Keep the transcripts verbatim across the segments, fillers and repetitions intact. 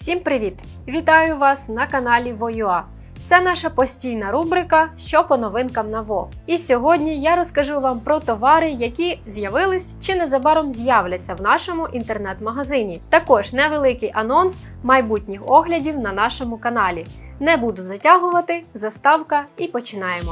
Всім привіт! Вітаю вас на каналі Во.ua. Це наша постійна рубрика «Що по новинкам на Во». І сьогодні я розкажу вам про товари, які з'явились чи незабаром з'являться в нашому інтернет-магазині. Також невеликий анонс майбутніх оглядів на нашому каналі. Не буду затягувати, заставка і починаємо.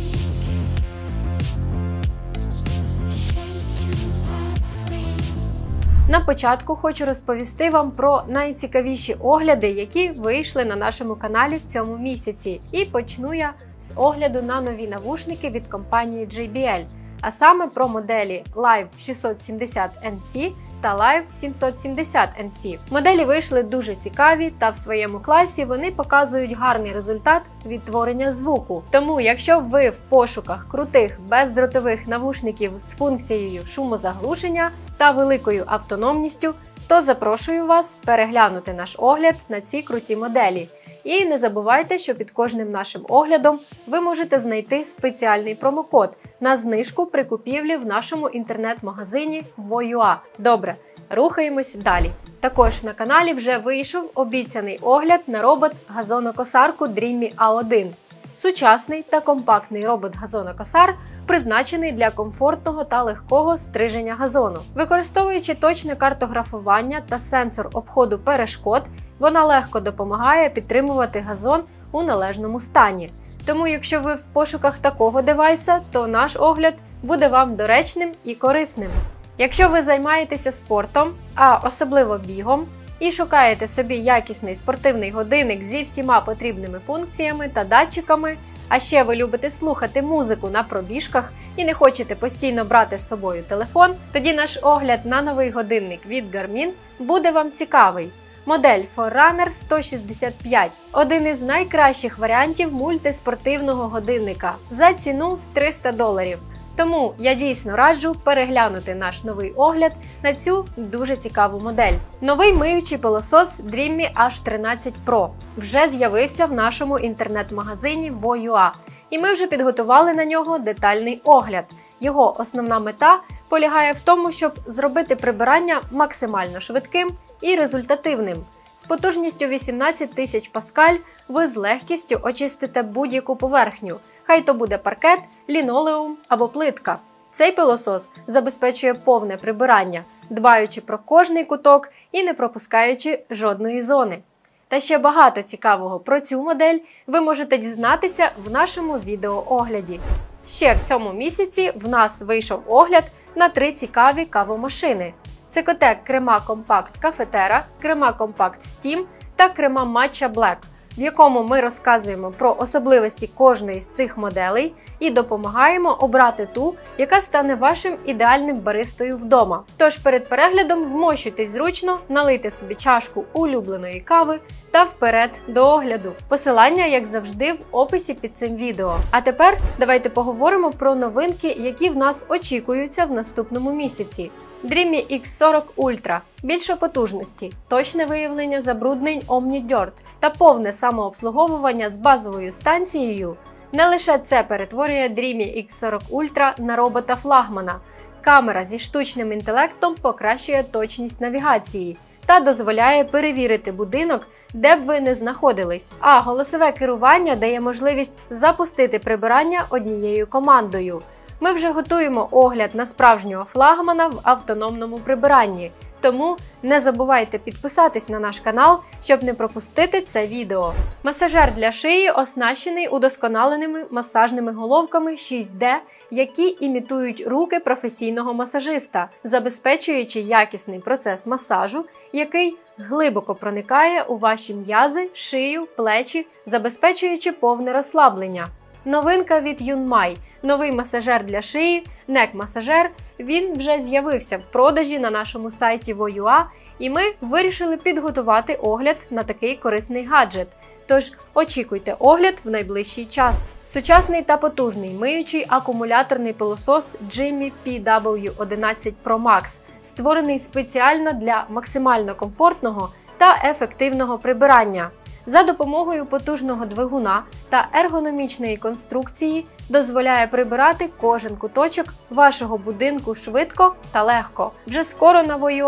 На початку хочу розповісти вам про найцікавіші огляди, які вийшли на нашому каналі в цьому місяці. І почну я з огляду на нові навушники від компанії джей бі ел, а саме про моделі Live шістсот сімдесят ен сі та Live сімсот сімдесят ен сі. Моделі вийшли дуже цікаві та в своєму класі вони показують гарний результат відтворення звуку. Тому, якщо ви в пошуках крутих бездротових навушників з функцією шумозаглушення та великою автономністю, то запрошую вас переглянути наш огляд на ці круті моделі. І не забувайте, що під кожним нашим оглядом ви можете знайти спеціальний промокод на знижку при купівлі в нашому інтернет-магазині Во.ua. Добре, рухаємось далі. Також на каналі вже вийшов обіцяний огляд на робот-газонокосарку Dreamy а один. Сучасний та компактний робот-газонокосар, призначений для комфортного та легкого стриження газону. Використовуючи точне картографування та сенсор обходу перешкод, вона легко допомагає підтримувати газон у належному стані. Тому, якщо ви в пошуках такого девайса, то наш огляд буде вам доречним і корисним. Якщо ви займаєтеся спортом, а особливо бігом, і шукаєте собі якісний спортивний годинник зі всіма потрібними функціями та датчиками, а ще ви любите слухати музику на пробіжках і не хочете постійно брати з собою телефон, тоді наш огляд на новий годинник від Garmin буде вам цікавий. Модель Forerunner сто шістдесят п'ять – один із найкращих варіантів мультиспортивного годинника за ціну в триста доларів. Тому я дійсно раджу переглянути наш новий огляд на цю дуже цікаву модель. Новий миючий пилосос Dreamy ейч тринадцять Pro вже з'явився в нашому інтернет-магазині Во.ua, і ми вже підготували на нього детальний огляд. Його основна мета полягає в тому, щоб зробити прибирання максимально швидким і результативним. З потужністю вісімнадцять тисяч паскаль ви з легкістю очистите будь-яку поверхню. Хай то буде паркет, лінолеум або плитка. Цей пилосос забезпечує повне прибирання, дбаючи про кожний куток і не пропускаючи жодної зони. Та ще багато цікавого про цю модель ви можете дізнатися в нашому відеоогляді. Ще в цьому місяці в нас вийшов огляд на три цікаві кавомашини. Цикотек Crema Compact Cafetera, Crema Compact Steam та Crema Matcha Black, в якому ми розказуємо про особливості кожної з цих моделей і допомагаємо обрати ту, яка стане вашим ідеальним баристою вдома. Тож перед переглядом вмощуйтесь зручно, налийте собі чашку улюбленої кави та вперед до огляду. Посилання, як завжди, в описі під цим відео. А тепер давайте поговоримо про новинки, які в нас очікуються в наступному місяці. Dreamy ікс сорок Ultra – більше потужності, точне виявлення забруднень OmniDirt та повне самообслуговування з базовою станцією. Не лише це перетворює Dreamy ікс сорок Ultra на робота-флагмана. Камера зі штучним інтелектом покращує точність навігації та дозволяє перевірити будинок, де б ви не знаходились. А голосове керування дає можливість запустити прибирання однією командою. Ми вже готуємо огляд на справжнього флагмана в автономному прибиранні, тому не забувайте підписатись на наш канал, щоб не пропустити це відео. Масажер для шиї оснащений удосконаленими масажними головками шість де, які імітують руки професійного масажиста, забезпечуючи якісний процес масажу, який глибоко проникає у ваші м'язи, шию, плечі, забезпечуючи повне розслаблення. Новинка від Yunmai – новий масажер для шиї, нек-масажер. Він вже з'явився в продажі на нашому сайті Во.ua, і ми вирішили підготувати огляд на такий корисний гаджет. Тож очікуйте огляд в найближчий час. Сучасний та потужний миючий акумуляторний пилосос Dreamy пі дабл ю одинадцять Pro Max, створений спеціально для максимально комфортного та ефективного прибирання. За допомогою потужного двигуна та ергономічної конструкції дозволяє прибирати кожен куточок вашого будинку швидко та легко. Вже скоро на Во.ua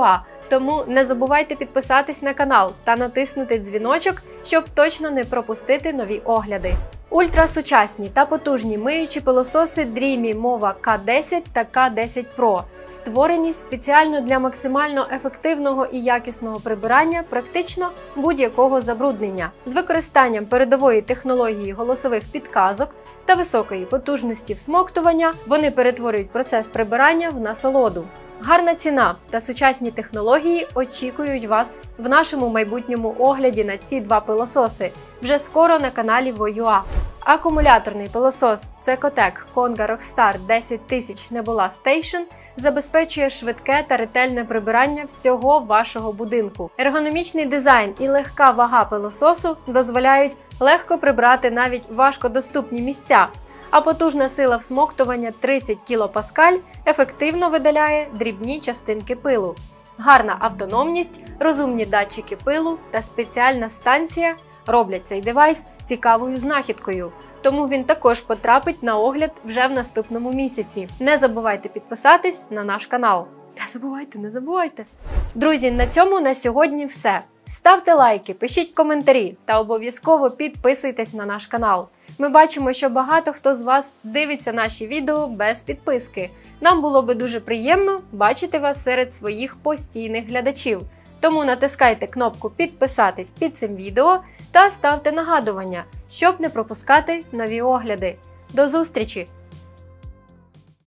Тому не забувайте підписатись на канал та натиснути дзвіночок, щоб точно не пропустити нові огляди. Ультрасучасні та потужні миючі пилососи Dreamy Mova К десять та К десять Pro створені спеціально для максимально ефективного і якісного прибирання практично будь-якого забруднення. З використанням передової технології голосових підказок та високої потужності всмоктування вони перетворюють процес прибирання в насолоду. Гарна ціна та сучасні технології очікують вас в нашому майбутньому огляді на ці два пилососи вже скоро на каналі Voyua. Акумуляторний пилосос Cecotec Conga Rockstar десять тисяч Nebula Station забезпечує швидке та ретельне прибирання всього вашого будинку. Ергономічний дизайн і легка вага пилососу дозволяють легко прибрати навіть важкодоступні місця, а потужна сила всмоктування тридцять кілопаскаль ефективно видаляє дрібні частинки пилу. Гарна автономність, розумні датчики пилу та спеціальна станція роблять цей девайс цікавою знахідкою. Тому він також потрапить на огляд вже в наступному місяці. Не забувайте підписатись на наш канал. Не забувайте, не забувайте! Друзі, на цьому на сьогодні все. Ставте лайки, пишіть коментарі та обов'язково підписуйтесь на наш канал. Ми бачимо, що багато хто з вас дивиться наші відео без підписки. Нам було би дуже приємно бачити вас серед своїх постійних глядачів. Тому натискайте кнопку «Підписатись» під цим відео та ставте нагадування, щоб не пропускати нові огляди. До зустрічі!